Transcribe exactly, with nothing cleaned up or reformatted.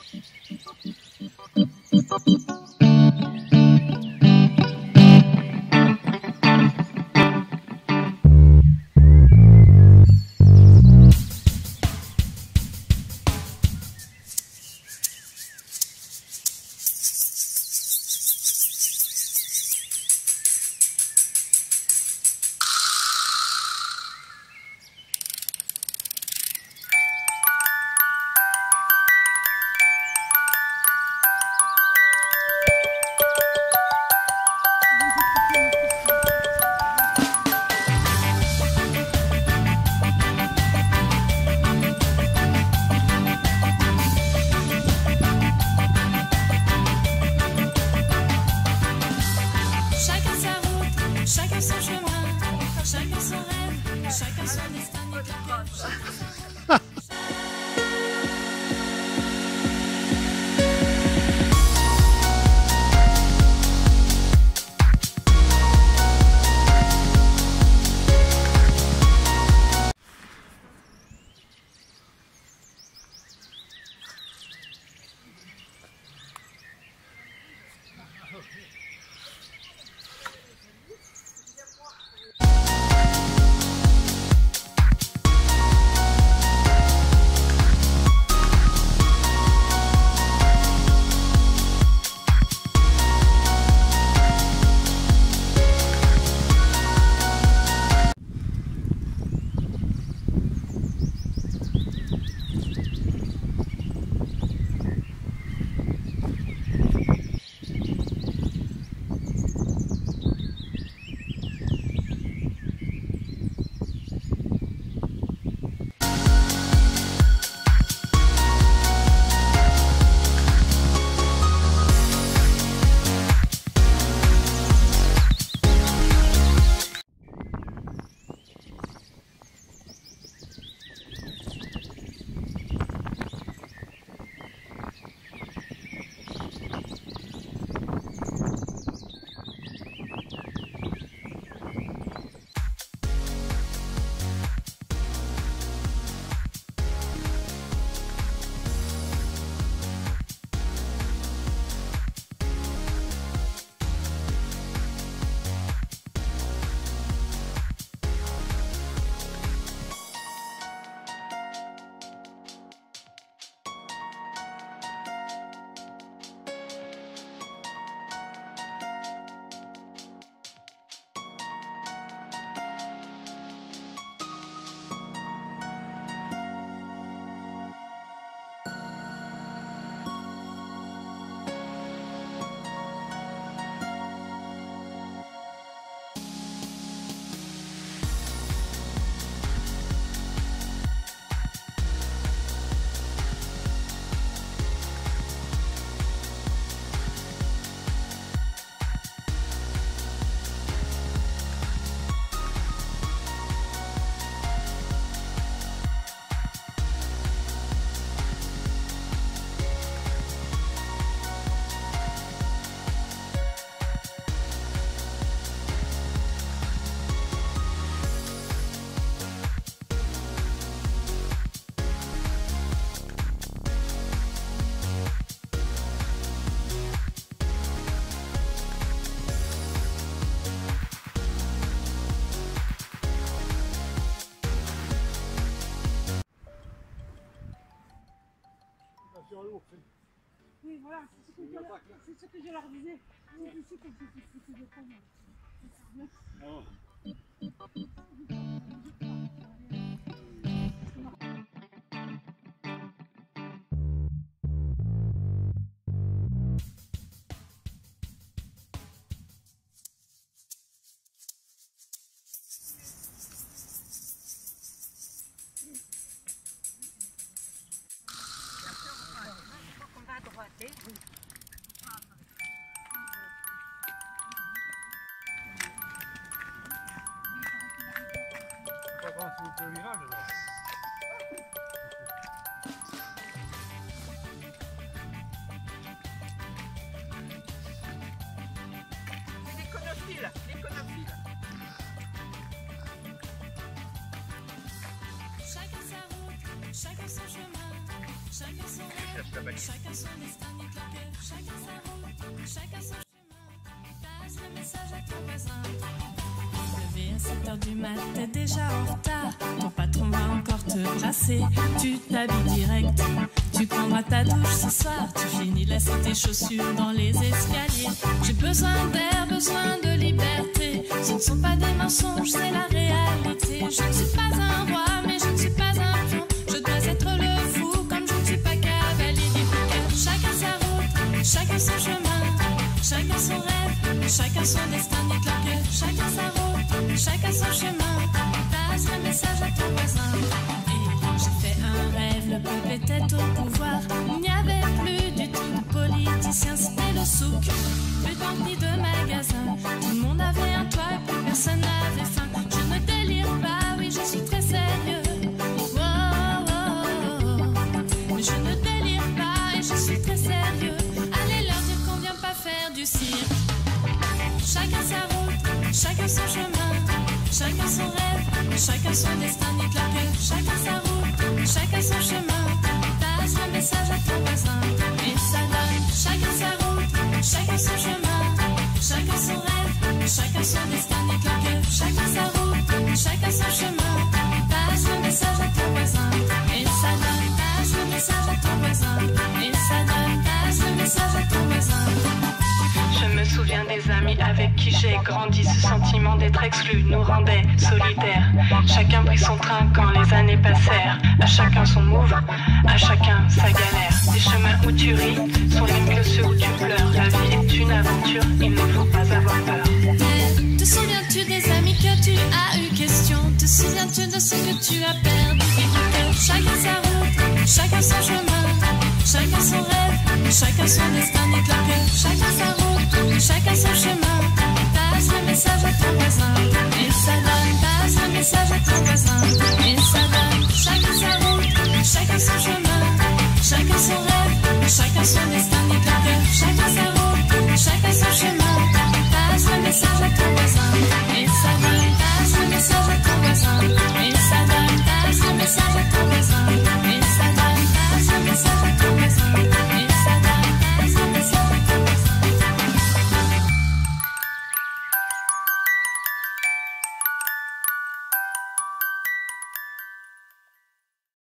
Chacun son chemin, chacun son rêve, chacun son destin. Oui, voilà, c'est ce, ce que je leur disais. C'est ici que je suis de prendre. Oh. cherche la baguette. Chacun son destin, nique leur cœur, chacun sa route, chacun son chemin. Passe le message à ton voisin. Levé à sept heures du mat, t'es déjà en retard. Ton patron va encore te brasser. Tu t'habilles direct, tu prendras ta douche ce soir. Tu finis de laisser tes chaussures dans les escaliers. J'ai besoin d'air, besoin de liberté. Ce ne sont pas des mensonges, c'est la réalité. Je ne suis pas un roi, mais je ne suis pas un pion. Je dois être le fou, comme je ne suis pas cavalier du cœur. Chacun sa route, chacun son chemin, chacun son rêve, chacun son destin, nique leur cœur. Chacun sa route, chacun son chemin. Passe le message à ton voisin. Et j'ai fait un rêve, le peuple était au pouvoir. Il n'y avait plus du tout de politiciens, c'était le souk. Plus de banques ni de magasins. Tout le monde avait un toit et plus personne n'avait faim. Je ne délire pas, oui, je suis très sérieux. Oh, oh, oh. Mais je ne délire pas et je suis très sérieux. Allez leur dire qu'on vient pas faire du cirque. Chacun sa route, chacun son chemin, chacun son rêve, chacun son destin, nique leur cœur. Chacun sa route, chacun son chemin. Passe le message à ton voisin. Et ça donne chacun sa route, chacun son chemin, chacun son rêve, chacun son destin, nique leur cœur. Chacun sa route, chacun son chemin. Passe le message à ton voisin. Et ça donne, passe le message à ton voisin. Et ça donne, passe le message à ton voisin. Je me souviens des amis avec qui j'ai grandi. Ce sentiment d'être exclu nous rendait solidaires. Chacun prit son train quand les années passèrent. À chacun son move, à chacun sa galère. Les chemins où tu ris sont les mieux ceux où tu pleures. La vie est une aventure, il ne faut pas avoir peur. Mais te souviens-tu des amis que tu as eu question? Te souviens-tu de ce que tu as perdu? Chacun sa route, chacun son chemin, chacun son rêve, chacun son destin, nique leur cœur. Chacun sa route, chacun son chemin. Passe le message à ton voisin. Et ça donne, passe le message à ton voisin. Et ça donne, chacun sa route, chacun son chemin, chacun son rêve, chacun son destin, nique leur cœur. Chacun sa route, chacun son chemin. Passe le message à ton voisin. Et ça donne, passe le message à ton voisin. Et ça donne, passe le message à ton voisin.